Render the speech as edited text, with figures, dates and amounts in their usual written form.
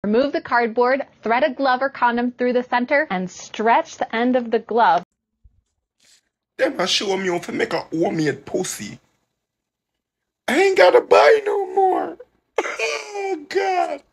Remove the cardboard, thread a glove or condom through the center, and stretch the end of the glove. Them a show me how to make a homemade pussy. I ain't gotta buy no more. Oh, God.